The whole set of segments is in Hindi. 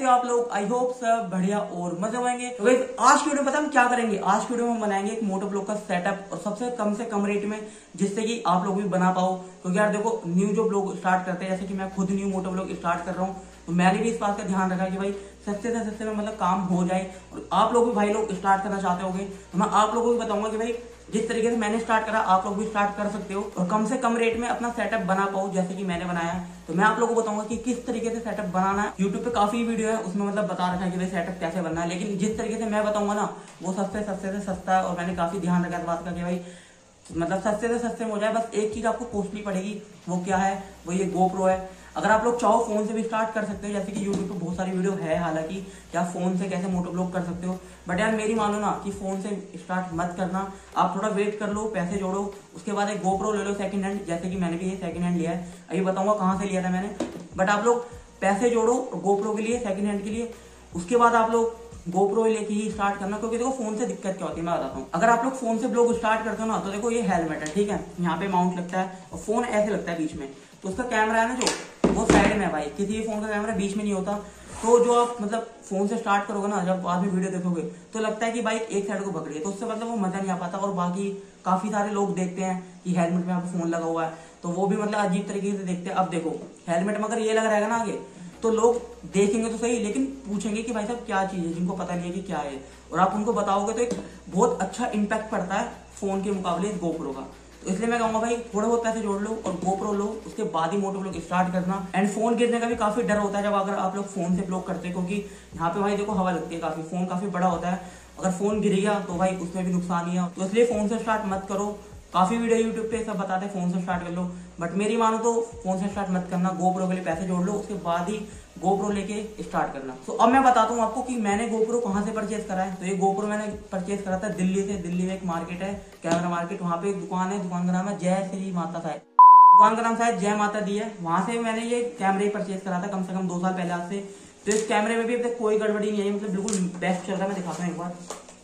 हो आप लोग? आई होप सब बढ़िया और मजे होंगे। तो गाइस आज की वीडियो में पता हम क्या करेंगे? आज की वीडियो में हम बनाएंगे एक मोटो ब्लॉग का सेटअप और सबसे कम से कम रेट में, जिससे कि आप लोग भी बना पाओ। क्योंकि यार देखो, न्यू जो ब्लॉग स्टार्ट करते हैं, जैसे कि मैं खुद न्यू मोटो ब्लॉग स्टार्ट कर रहा हूँ, तो मैंने भी इस बात का ध्यान रखा कि भाई सस्ते से सस्ते में मतलब काम हो जाए। और आप लोग भी भाई लोग स्टार्ट करना चाहते होंगे, तो मैं आप लोगों को भी बताऊंगा कि भाई जिस तरीके से मैंने स्टार्ट करा आप लोग भी स्टार्ट कर सकते हो और कम से कम रेट में अपना सेटअप बना पाओ जैसे कि मैंने बनाया। तो मैं आप लोगों को बताऊंगा कि किस तरीके से सेटअप बनाना है। यूट्यूब पे काफी वीडियो है, उसमें मतलब बता रखा है कि भाई सेटअप कैसे बनना है, लेकिन जिस तरीके से मैं बताऊंगा ना वो सस्ते से सस्ता है। और मैंने काफी ध्यान रखा इस बात का कि भाई मतलब सस्ते से सस्ते में हो जाए। बस एक चीज आपको कॉस्टली पड़ेगी, वो क्या है? वो ये GoPro है। अगर आप लोग चाहो फोन से भी स्टार्ट कर सकते हो, जैसे कि यूट्यूब पे बहुत सारी वीडियो है हालांकि कि आप फोन से कैसे मोटो ब्लॉग कर सकते हो। बट यार मेरी मानो ना कि फोन से स्टार्ट मत करना, आप थोड़ा वेट कर लो, पैसे जोड़ो, उसके बाद एक GoPro ले लो सेकंड हैंड, जैसे कि मैंने भी ये सेकंड हैंड लिया है। अभी बताऊंगा कहाँ से लिया था मैंने। बट आप लोग पैसे जोड़ो GoPro के लिए, सेकंड हैंड के लिए, उसके बाद आप लोग GoPro लेके ही स्टार्ट करना। क्योंकि देखो फोन से दिक्कत क्या होती है मैं बताता हूँ। अगर आप लोग फोन से ब्लॉग स्टार्ट करते हो ना, तो देखो ये हेलमेट है, ठीक है, यहाँ पे माउंट लगता है और फोन ऐसे लगता है बीच में। तो उसका कैमरा है ना जो, वो साइड में है भाई। किसी भी फोन का कैमरा बीच में नहीं होता। तो जो आप मतलब फोन से स्टार्ट करोगे ना, जब बाद में वीडियो देखोगे तो लगता है कि बाइक एक साइड को पकड़ी है, तो उससे मतलब वो मजा नहीं आ पाता। और बाकी काफी सारे लोग देखते हैं कि हेलमेट में यहाँ पे फोन लगा हुआ है, तो वो भी मतलब अजीब तरीके से देखते हैं। अब देखो हेलमेट में अगर ये लगा रहेगा ना आगे, तो लोग देखेंगे तो सही, लेकिन पूछेंगे कि भाई साहब क्या चीज है, जिनको पता नहीं है कि क्या है। और आप उनको बताओगे तो एक बहुत अच्छा इम्पैक्ट पड़ता है फोन के मुकाबले इस GoPro का। तो इसलिए मैं कहूंगा भाई थोड़े बहुत पैसे जोड़ लो और GoPro लो, उसके बाद ही मोटो ब्लॉग स्टार्ट करना। एंड फोन गिरने का भी काफी डर होता है जब अगर आप लोग फोन से ब्लॉग करते हैं, क्योंकि यहाँ पे भाई देखो हवा लगती है काफी, फोन काफी बड़ा होता है। अगर फोन गिर गया तो भाई उसमें भी नुकसान ही है। तो इसलिए फोन से स्टार्ट मत करो। काफी वीडियो यूट्यूब पे सब बताते हैं फोन से स्टार्ट कर लो, बट मेरी मानो तो फोन से स्टार्ट मत करना। GoPro के लिए पैसे जोड़ लो, उसके बाद ही GoPro लेके स्टार्ट करना। तो अब मैं बताता हूँ आपको कि मैंने GoPro कहाँ से परचेज करा है। तो ये GoPro मैंने परचेज करा था दिल्ली से। दिल्ली में एक मार्केट है, कैमरा मार्केट, वहाँ पे एक दुकान है, दुकान का नाम है जय श्री माता साहेब, दुकान का नाम शायद जय माता दी है। वहां से मैंने ये कैमरे परचेज करा था कम से कम 2 साल पहले आज से। तो इस कैमरे में भी अब तक कोई गड़बड़ी नहीं है, मतलब बिल्कुल बेस्ट चल रहा है। मैं दिखाता हूँ एक बार,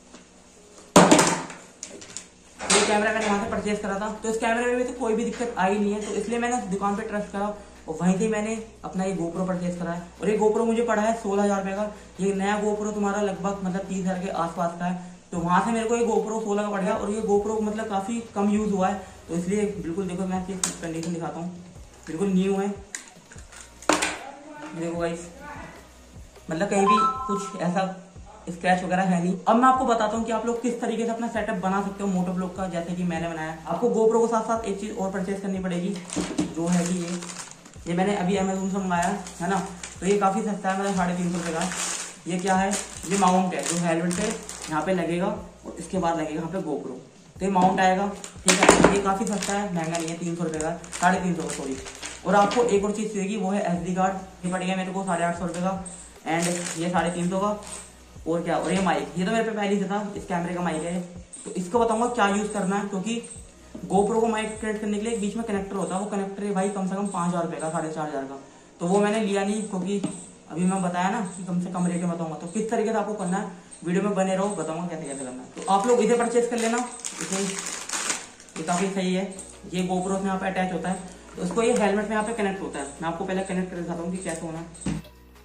ये कैमरा मैंने वहां से परचेज करा था। तो इस कैमरे में भी तो कोई भी दिक्कत आई नहीं है, तो इसलिए मैंने उस दुकान पे ट्रस्ट करा और वहीं से मैंने अपना ये GoPro परचेज करा है। और ये GoPro मुझे पड़ा है 16,000 रुपए का। ये नया GoPro तुम्हारा लगभग मतलब 30,000 के आसपास का है। तो वहां से मेरे को ये GoPro 16 का पड़ गया और ये GoPro मतलब काफी कम यूज हुआ है। तो इसलिए बिल्कुल देखो, मैं इसकी कंडीशन दिखाता हूँ, बिल्कुल न्यू है। देखो गाइस, मतलब कहीं भी कुछ ऐसा स्क्रैच वगैरह है नहीं। अब मैं आपको बताता हूँ कि आप लोग किस तरीके से अपना सेटअप बना सकते हो मोटो ब्लॉग का, जैसे कि मैंने बनाया। आपको GoPro के साथ साथ एक चीज और परचेज करनी पड़ेगी, जो है कि ये मैंने अभी Amazon से मंगाया है ना। तो ये काफी सस्ता है, मतलब 350 रुपए का। ये क्या है? ये माउंट है जो हेलमेट पे यहाँ पे लगेगा और इसके बाद लगेगा यहाँ पे GoPro। तो ये माउंट आएगा, ठीक है। ये काफी सस्ता है, महंगा नहीं है, 300 रुपए का, 350 का सॉरी। और आपको एक और चीज चाहिए, वो है SD कार्ड। ये पड़ गया मेरे को 850 रुपए का। एंड ये 350 का। और क्या, और ये माइक, ये तो मेरे पे पहले से था, इस कैमरे का माइक है। तो इसको बताऊंगा क्या यूज करना है, क्योंकि GoPro को माइक कनेक्ट करने के लिए एक बीच में कनेक्टर होता है। वो कनेक्टर है भाई कम से कम 5,000 रुपए का, 4,500 का। तो वो मैंने लिया नहीं, क्योंकि अभी मैं बताया ना कि कम से कम रेट में बताऊंगा। तो किस तरीके से आपको करना है, वीडियो में बने रहो, बताऊंगा कैसे कैसे करना है। तो आप लोग इसे परचेज कर लेना, इसे, ये काफी सही है। ये GoPro में यहाँ पे अटैच होता है, तो उसको ये हेलमेट में यहाँ पे कनेक्ट होता है। मैं आपको पहले कनेक्ट कर दिखाता हूँ कि कैसे होना है।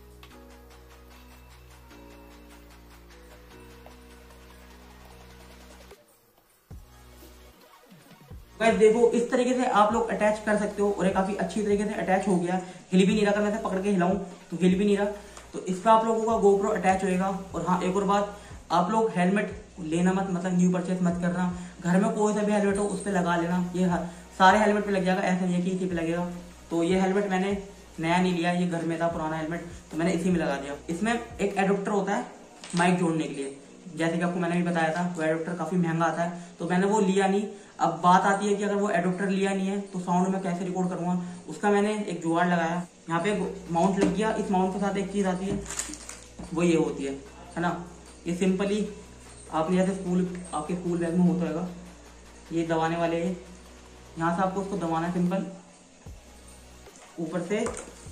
गाइस देखो, इस तरीके से आप लोग अटैच कर सकते हो और ये काफी अच्छी तरीके से अटैच हो गया। हिल भी नहीं रहा, मैं पकड़ के हिलाऊं तो हिल भी नहीं रहा। तो इसका आप लोगों का GoPro अटैच होएगा। और हाँ, एक और बात, आप लोग हेलमेट लेना मत, मतलब न्यू परचेज मत करना। घर में कोई सा भी हेलमेट हो उस पर लगा लेना। ये सारे हेलमेट पे लग जाएगा, ऐसा नहीं है कि इसी पे लगेगा। तो ये हेलमेट मैंने नया नहीं लिया, ये घर में था पुराना हेलमेट, तो मैंने इसी में लगा दिया। इसमें एक एडोप्टर होता है माइक जोड़ने के लिए, जैसे कि आपको मैंने भी बताया था। वो एडोप्टर काफी महंगा आता है, तो मैंने वो लिया नहीं। अब बात आती है कि अगर वो एडोप्टर लिया नहीं है तो साउंड में कैसे रिकॉर्ड करूंगा। उसका मैंने एक जुगाड़ लगाया, यहाँ पे माउंट लग गया। इस माउंट के साथ एक चीज आती है, वो ये होती है ना। ये सिंपली आपने जैसे आपके स्कूल बैग में होता होगा, ये दबाने वाले है। यहाँ से आपको उसको दबाना है सिंपल, ऊपर से।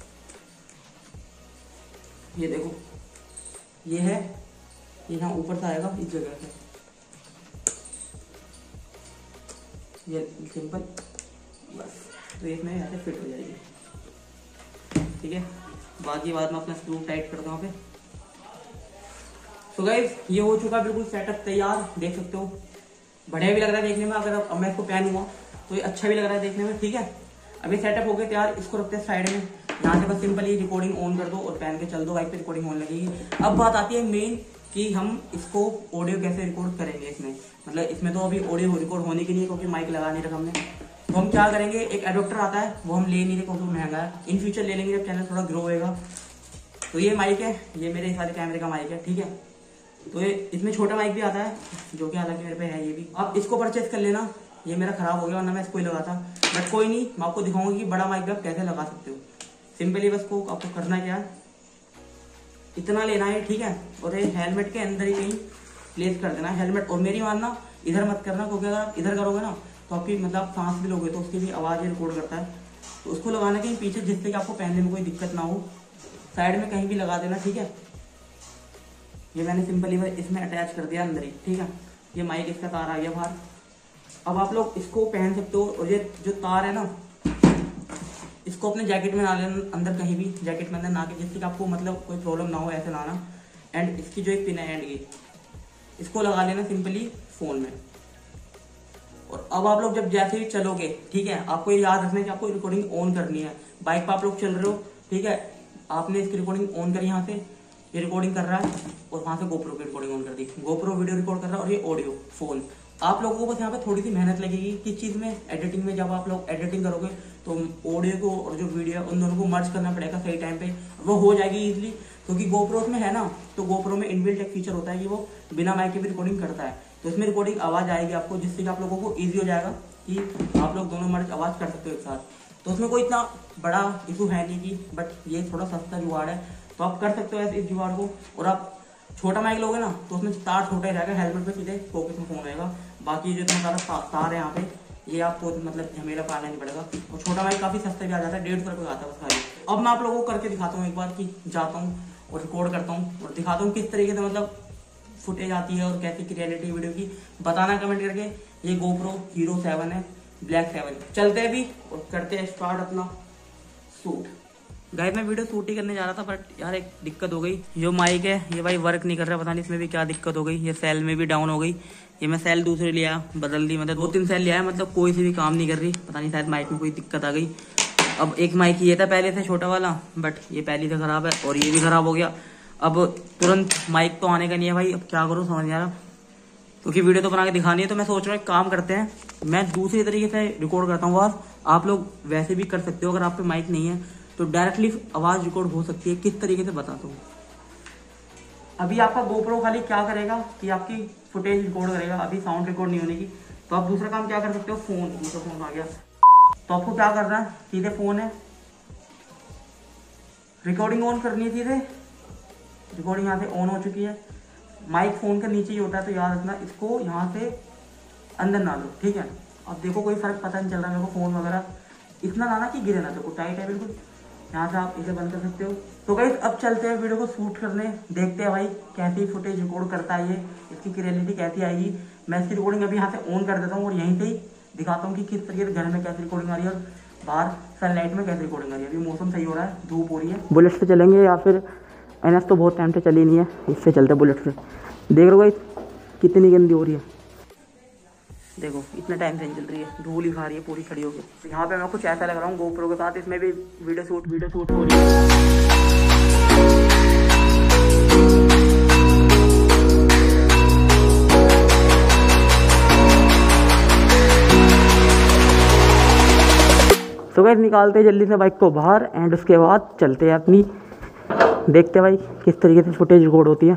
ये देखो, ये है, ये यहाँ ऊपर से आएगा इस जगह से, ये सिंपल बस। तो एक में यहाँ से फिट हो जाएगी, ठीक है। बाकी बाद में अपना स्क्रू टाइट कर दो यहाँ पे। तो गाइस ये हो चुका बिल्कुल सेटअप तैयार, देख सकते हो बढ़िया भी लग रहा है देखने में। अगर अब मैं इसको पहनूंगा तो ये अच्छा भी लग रहा है देखने में, ठीक है। अभी सेटअप हो गया तैयार, इसको रखते हैं साइड में। यहाँ से बस सिंपली रिकॉर्डिंग ऑन कर दो और पहन के चल दो, बाइक पे रिकॉर्डिंग होने लगेगी। अब बात आती है मेन कि हम इसको ऑडियो कैसे रिकॉर्ड करेंगे इसमें। मतलब इसमें तो अभी ऑडियो रिकॉर्ड होने के लिए, क्योंकि माइक लगा नहीं रखा हमने। तो हम क्या करेंगे, एक एडोप्टर आता है वो हम ले नहीं रहे क्योंकि महंगा है, इन फ्यूचर ले लेंगे जब चैनल थोड़ा ग्रो होएगा। तो ये माइक है, ये मेरे इस वाले कैमरे का माइक है, ठीक है। तो ये इसमें छोटा माइक भी आता है जो कि हालांकि मेरे पे है ये भी। आप इसको परचेज कर लेना, ये मेरा खराब हो गया वरना मैं इसको ही लगाता, बट कोई नहीं, मैं आपको दिखाऊंगा कि बड़ा माइक भी आप कैसे लगा सकते हो। सिंपली बस को आपको करना क्या है, इतना लेना है, ठीक है। और ये हेलमेट के अंदर ही कहीं प्लेस कर देना है हेलमेट। और मेरी मानना इधर मत करना, क्योंकि अगर आप इधर करोगे ना तो आपकी मतलब सांस भी लोगे तो उसकी भी आवाज़ रिकॉर्ड करता है। तो उसको लगाना कहीं पीछे, जिससे कि आपको पहनने में कोई दिक्कत ना हो। साइड में कहीं भी लगा देना, ठीक है। ये मैंने सिंपली इसमें अटैच कर दिया अंदर ही, ठीक है। ये माइक इसका तार आ गया बाहर। अब आप लोग इसको पहन सकते हो। और ये जो तार है ना, इसको अपने जैकेट में ना लेना, अंदर कहीं भी जैकेट में अंदर ना के, जिससे कि आपको मतलब कोई प्रॉब्लम ना हो, ऐसे लाना। एंड इसकी जो एक पिन है एंड ये, इसको लगा लेना सिंपली फोन में। और अब आप लोग जब जैसे ही चलोगे, ठीक है, आपको ये याद रखना है कि आपको रिकॉर्डिंग ऑन करनी है। बाइक पर आप लोग चल रहे हो, ठीक है, आपने इसकी रिकॉर्डिंग ऑन करी, यहाँ से ये रिकॉर्डिंग कर रहा है और वहां से गोप्रो की रिकॉर्डिंग ऑन कर दी, गोप्रो वीडियो रिकॉर्ड कर रहा है और ये ऑडियो फोन। आप लोगों को बस यहाँ पे थोड़ी सी मेहनत लगेगी किस चीज में, एडिटिंग में। जब आप लोग एडिटिंग करोगे तो ऑडियो को और जो वीडियो उन दोनों को मर्ज करना पड़ेगा सही टाइम पे, वो हो जाएगी इजीली। क्योंकि गोप्रो में है ना, तो गोप्रो में इनबिल्ट एक फीचर होता है कि वो बिना माइक के भी रिकॉर्डिंग करता है। तो इसमें रिकॉर्डिंग आवाज आएगी आपको, जिससे कि आप लोगों को ईजी हो जाएगा कि आप लोग दोनों मर्ज आवाज कर सकते हो एक साथ। तो उसमें कोई इतना बड़ा इशू है नहीं कि, बट ये थोड़ा सस्ता जुगाड़ है, तो आप कर सकते हो ऐसे इस जुगाड़ को। और आप छोटा माइक लोगे ना तो उसमें तार छोटा ही रहेगा, हेलमेट पे सीधे पॉकेट में फोन रहेगा। बाकी जो इतना सारा तार है यहाँ पे, ये आपको मतलब झमेला पाना नहीं पड़ेगा। और छोटा माइक काफी सस्ता भी आ जाता है, 150 रुपये का आता है बस खाली। अब मैं आप लोगों को करके दिखाता हूँ एक बार कि जाता हूँ और रिकॉर्ड करता हूँ और दिखाता हूँ किस तरीके से मतलब फुटेज आती है और कैसी क्रिएटिविटी वीडियो की, बताना कमेंट करके। ये गोप्रो हीरो 7 है, ब्लैक 7। चलते हैं अभी और करते हैं स्टार्ट अपना शूट। गाइस मैं वीडियो शूट ही करने जा रहा था, बट यार एक दिक्कत हो गई। जो माइक है ये भाई वर्क नहीं कर रहा, पता नहीं इसमें भी क्या दिक्कत हो गई। ये सेल में भी डाउन हो गई। ये मैं सेल दूसरी लिया, बदल दी, मतलब 2-3 सेल लिया है, मतलब कोई सी भी काम नहीं कर रही। पता नहीं शायद माइक में कोई दिक्कत आ गई। अब एक माइक ये था पहले से छोटा वाला, बट ये पहले से खराब है और ये भी खराब हो गया। अब तुरंत माइक तो आने का नहीं है भाई, अब क्या करूँ समझ नहीं आ रहा, क्योंकि वीडियो तो बना के दिखानी है। तो मैं सोच रहा हूँ एक काम करते हैं, मैं दूसरी तरीके से रिकॉर्ड करता हूँ आवाज। आप लोग वैसे भी कर सकते हो, अगर आप पे माइक नहीं है तो डायरेक्टली आवाज रिकॉर्ड हो सकती है। किस तरीके से बताता हूँ। अभी आपका गोप्रो खाली क्या करेगा कि आपकी फुटेज रिकॉर्ड करेगा, अभी साउंड रिकॉर्ड नहीं होने की। तो आप दूसरा काम क्या कर सकते हो, फोन, दूसरा फोन आ गया। तो आपको क्या करना है, सीधे फोन है, रिकॉर्डिंग ऑन करनी है सीधे। रिकॉर्डिंग यहाँ से ऑन हो चुकी है, माइक फोन का नीचे ही होता है, तो याद रखना इसको यहाँ से अंदर ना लो, ठीक है। अब देखो कोई फर्क पता नहीं चल रहा मेरे को, फोन वगैरह इतना लाना कि गिरे ना, देखो टाइट है बिल्कुल। यहाँ से आप इसे बंद कर सकते हो। तो गाइस अब चलते हैं वीडियो को शूट करने, देखते हैं भाई कैसी फुटेज रिकॉर्ड करता है ये, इसकी क्लियरिटी कैसी आएगी। मैं इसकी रिकॉर्डिंग अभी यहाँ से ऑन कर देता हूँ और यहीं से ही दिखाता हूँ कि किस तरीके से घर में कैसी रिकॉर्डिंग आ रही है और बाहर सनलाइट में कैसी रिकॉर्डिंग आ रही है। अभी मौसम सही हो रहा है, धूप हो रही है। बुलेट से चलेंगे या फिर एनएस तो बहुत टाइम से चली नहीं है, इससे चलते बुलेट से। देख लो गाइस कितनी गंदी हो रही है, देखो इतना टाइम से नहीं चल रही है, धूल ही खा रही है पूरी खड़ी होकर। तो यहाँ पे मैं कुछ ऐसा लग रहा हूँ गोप्रो के साथ, इसमें भी वीडियो शूट हो रही है। तो गाइस निकालते हैं जल्दी से बाइक को बाहर एंड उसके बाद चलते हैं अपनी, देखते हैं भाई किस तरीके से फुटेज रिकॉर्ड होती है।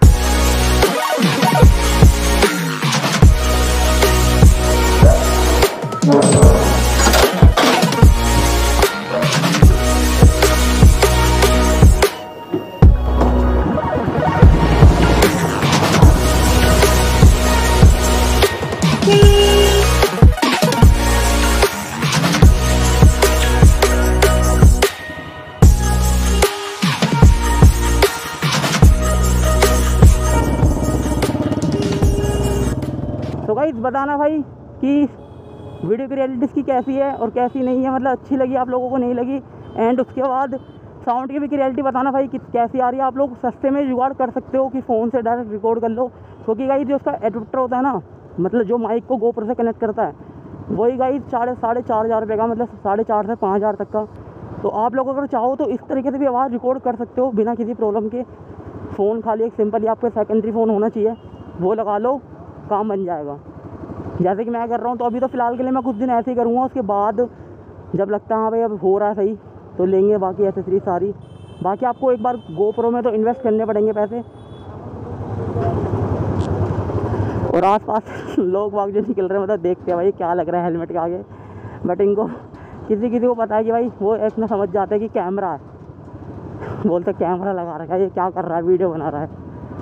तो गाइस बताना भाई कि वीडियो की रियलिटी की कैसी है और कैसी नहीं है, मतलब अच्छी लगी आप लोगों को, नहीं लगी। एंड उसके बाद साउंड की भी क्लियरिटी बताना भाई कैसी आ रही है। आप लोग सस्ते में जुगाड़ कर सकते हो कि फ़ोन से डायरेक्ट रिकॉर्ड कर लो, क्योंकि गाइस जो उसका एडाप्टर होता है ना, मतलब जो माइक को गोप्रो से कनेक्ट करता है, वही गाइस साढ़े 4,500 रुपये का, मतलब 4,500 से 5,000 तक का। तो आप लोग अगर चाहो तो इस तरीके से भी आवाज़ रिकॉर्ड कर सकते हो बिना किसी प्रॉब्लम के। फ़ोन खाली एक सिंपल ही आपको सेकेंडरी फ़ोन होना चाहिए, वो लगा लो, काम बन जाएगा। जैसे कि मैं कर रहा हूँ, तो अभी तो फ़िलहाल के लिए मैं कुछ दिन ऐसे ही करूँगा, उसके बाद जब लगता है हाँ भाई अब हो रहा है सही, तो लेंगे बाकी एसेसरीज सारी। बाकी आपको एक बार गोप्रो में तो इन्वेस्ट करने पड़ेंगे पैसे। और आसपास लोग बाग जो निकल रहे हैं, मतलब देखते हैं भाई क्या लग रहा है हेलमेट के आगे, बट इनको किसी को पता है कि भाई वो एक ना समझ जाते हैं कि कैमरा है, बोलते कैमरा लगा रखा है, ये क्या कर रहा है, वीडियो बना रहा है।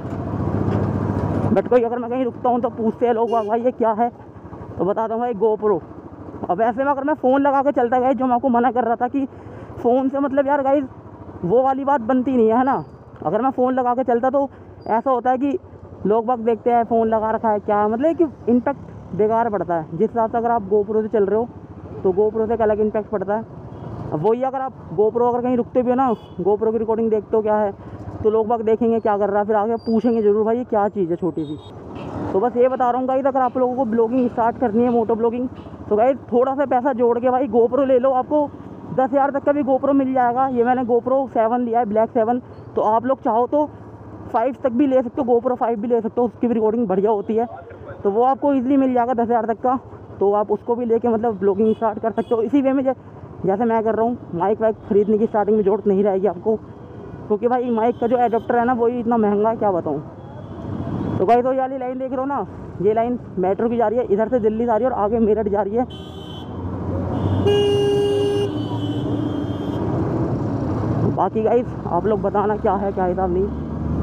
बट कोई अगर मैं कहीं रुकता हूँ तो पूछते हैं लोग भाई ये क्या है, तो बताता हूँ भाई गोप्रो। अब ऐसे में अगर मैं फ़ोन लगा के चलता गाइस, जो मैं आपको मना कर रहा था कि फ़ोन से मतलब यार गाइस वो वाली बात बनती नहीं है ना। अगर मैं फ़ोन लगा के चलता तो ऐसा होता है कि लोग बाग देखते हैं फ़ोन लगा रखा है क्या, मतलब कि इम्पैक्ट बेकार पड़ता है। जिस हिसाब से अगर आप गोप्रो से चल रहे हो तो गोप्रो से एक अलग इम्पैक्ट पड़ता है। अब वही अगर आप गोप्रो अगर कहीं रुकते भी हो ना, गोप्रो की रिकॉर्डिंग देखते हो क्या है, तो लोग बाग देखेंगे क्या कर रहा है, फिर आगे पूछेंगे ज़रूर भाई ये क्या चीज़ है छोटी सी। तो बस ये बता रहा हूँ गाइस, अगर आप लोगों को ब्लॉगिंग स्टार्ट करनी है, मोटो ब्लॉगिंग, तो गाइस थोड़ा सा पैसा जोड़ के भाई गोप्रो ले लो। आपको 10,000 तक का भी गोप्रो मिल जाएगा। ये मैंने गोप्रो 7 लिया है, ब्लैक 7। तो आप लोग चाहो तो 5 तक भी ले सकते हो, गोप्रो 5 भी ले सकते हो, उसकी भी रिकॉर्डिंग बढ़िया होती है। तो वो आपको ईजिली मिल जाएगा 10,000 तक का। तो आप उसको भी लेके मतलब ब्लॉगिंग स्टार्ट कर सकते हो इसी वे में जैसे मैं कर रहा हूँ। माइक वाइक खरीदने की स्टार्टिंग में जरूरत नहीं रहेगी आपको, क्योंकि भाई माइक का जो एडाप्टर है ना वही इतना महंगा है क्या बताऊँ। तो भाई तो ये वाली लाइन देख रहे हो ना, ये लाइन मेट्रो की जा रही है, इधर से दिल्ली जा रही है और आगे मेरठ जा रही है। बाकी गाइस आप लोग बताना क्या है क्या हिसाब नहीं।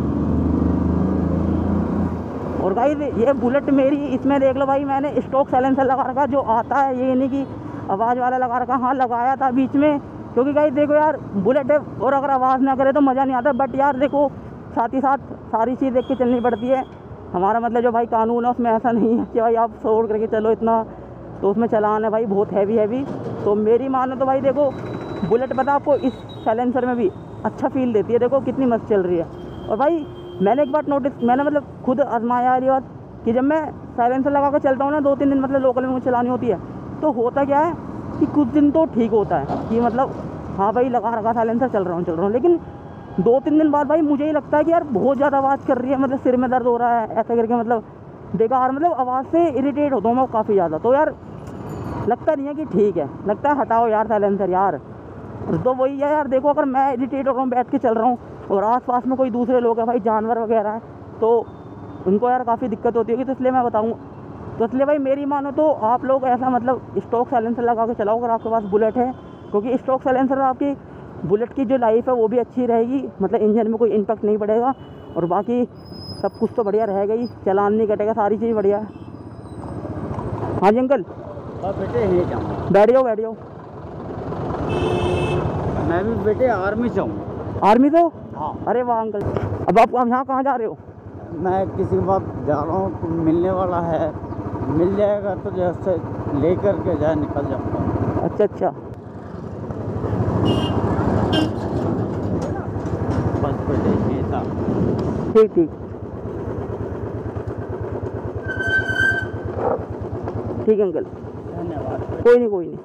और गाइस ये बुलेट मेरी, इसमें देख लो भाई मैंने स्टॉक साइलेंसर लगा रखा जो आता है, ये नहीं कि आवाज़ वाला लगा रखा। हाँ लगाया था बीच में, क्योंकि गाइस देखो यार बुलेट है और अगर आवाज़ ना करे तो मज़ा नहीं आता। बट यार देखो साथ ही साथ सारी चीज़ देख के चलनी पड़ती है। हमारा मतलब जो भाई कानून है उसमें ऐसा नहीं है कि भाई आप छोड़ करके चलो इतना, तो उसमें चलान है भाई बहुत हैवी। तो मेरी मानो तो भाई देखो बुलेट पता आपको इस साइलेंसर में भी अच्छा फील देती है, देखो कितनी मस्त चल रही है। और भाई मैंने एक बात नोटिस, मैंने मतलब खुद आजमाया वाली बात कि जब मैं साइलेंसर लगा कर चलता हूँ ना 2-3 दिन मतलब लोकल में मुझे चलानी होती है, तो होता क्या है कि कुछ दिन तो ठीक होता है कि मतलब हाँ भाई लगा रखा साइलेंसर चल रहा हूँ, लेकिन 2-3 दिन बाद भाई मुझे ही लगता है कि यार बहुत ज़्यादा आवाज़ कर रही है, मतलब सिर में दर्द हो रहा है ऐसा करके, मतलब बेकार, मतलब आवाज़ से इरिटेट होता हूँ मैं काफ़ी ज़्यादा। तो यार लगता नहीं है कि ठीक है, लगता है हटाओ यार साइलेंसर यार। तो वही है यार, देखो अगर मैं इरिटेट हो रहा हूँ बैठ के चल रहा हूँ और आसपास में कोई दूसरे लोग हैं भाई, जानवर वगैरह है, तो उनको यार काफ़ी दिक्कत होती होगी। तो इसलिए मैं बताऊँ, तो इसलिए भाई मेरी मानो तो आप लोग ऐसा मतलब स्टॉक साइलेंसर लगा के चलाओ अगर आपके पास बुलेट है, क्योंकि स्टॉक साइलेंसर आपकी बुलेट की जो लाइफ है वो भी अच्छी रहेगी, मतलब इंजन में कोई इम्पैक्ट नहीं पड़ेगा और बाकी सब कुछ तो बढ़िया रहेगा ही, चलान नहीं कटेगा, सारी चीज़ बढ़िया है। हाँ जी अंकल, बेटे बैठ जाओ। मैं भी बेटे आर्मी से हूँ। आर्मी से हो? हाँ। अरे वाह अंकल। अब आप यहाँ कहाँ जा रहे हो? मैं किसी के पास जा रहा हूँ, तो मिलने वाला है, मिल जाएगा तो जैसे ले कर के जाए निकल जाऊँगा। अच्छा बस बेटे ये था। ठीक अंकल, धन्यवाद। कोई नहीं।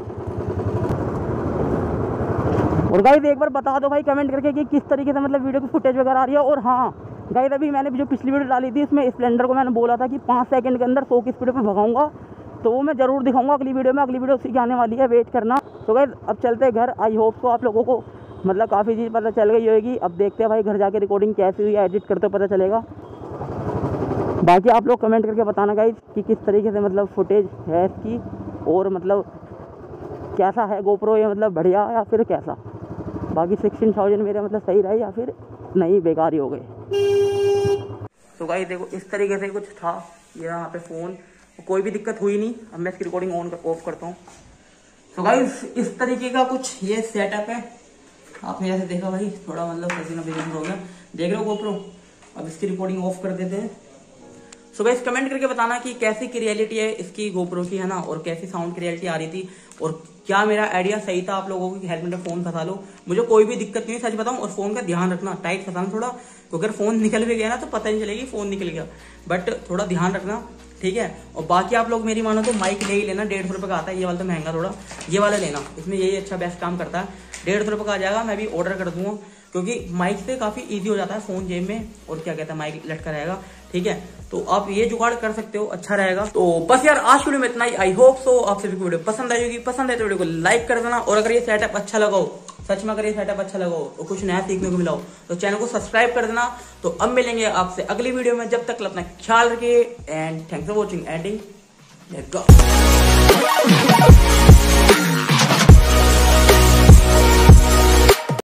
और गाइस एक बार बता दो भाई कमेंट करके कि किस तरीके से मतलब वीडियो की फुटेज वगैरह आ रही है। और हाँ गाइस अभी मैंने जो पिछली वीडियो डाली थी उसमें स्प्लेंडर को मैंने बोला था कि 5 सेकंड के अंदर 100 की स्पीड पर भगाऊंगा, तो वो मैं ज़रूर दिखाऊंगा अगली वीडियो में। अगली वीडियो उसी की आने वाली है, वेट करना। तो गाइस अब चलते घर। आई होप तो आप लोगों को मतलब काफ़ी चीज़ पता चल गई होगी। अब देखते हैं भाई घर जाके रिकॉर्डिंग कैसी हुई, एडिट करते पता चलेगा। बाकी आप लोग कमेंट करके बताना गाइस कि किस तरीके से मतलब फुटेज है इसकी, और मतलब कैसा है गोप्रो, ये मतलब बढ़िया या फिर कैसा। बाकी 16,000 मेरे मतलब सही रहे या फिर नहीं बेकार ही हो गए। तो गाइस देखो इस तरीके से कुछ था ये यहाँ पे फ़ोन, कोई भी दिक्कत हुई नहीं। अब मैं इसकी रिकॉर्डिंग ऑफ करता हूँ। तो गाइस इस तरीके का कुछ ये सेटअप है। आपने जैसे देखा भाई थोड़ा मतलब पसीना हो गया, देख रहे हो गोप्रो। अब इसकी रिकॉर्डिंग ऑफ कर देते हैं। सो गाइस कमेंट करके बताना कि कैसी की रियलिटी है इसकी गोप्रो की, है ना, और कैसी साउंड की रियलिटी आ रही थी। और क्या मेरा आइडिया सही था आप लोगों की, हेलमेट में फोन फंसा लो, मुझे कोई भी दिक्कत नहीं है, सच बताऊं। और फोन का ध्यान रखना, टाइट फंसाना थोड़ा, क्योंकि अगर फोन निकल भी गया ना तो पता नहीं चलेगी फोन निकल गया, बट थोड़ा ध्यान रखना, ठीक है। और बाकी आप लोग मेरी मानो तो माइक ले ही लेना, 150 रुपये का आता है, ये वाला तो महंगा थोड़ा, ये वाला लेना, इसमें यही अच्छा बेस्ट काम करता है, 150 रुपये का आ जाएगा, मैं भी ऑर्डर कर दूंगा, क्योंकि माइक से काफी ईजी हो जाता है, फोन जेब में और क्या कहता है माइक लटका रहेगा, ठीक है। तो आप ये जुगाड़ कर सकते हो, अच्छा रहेगा। तो बस यार आज वीडियो में इतना ही, आई होप सो आप सभी को वीडियो पसंद आई होगी, पसंद आए तो वीडियो को लाइक कर देना, और अगर ये सेटअप अच्छा लगा हो, सच में अगर ये सेटअप अच्छा लगा हो और कुछ नया सीखने को मिला हो तो चैनल को सब्सक्राइब कर देना। तो अब मिलेंगे आपसे अगली वीडियो में, जब तक अपना ख्याल रखिए and thanks for watching ending. Let's go.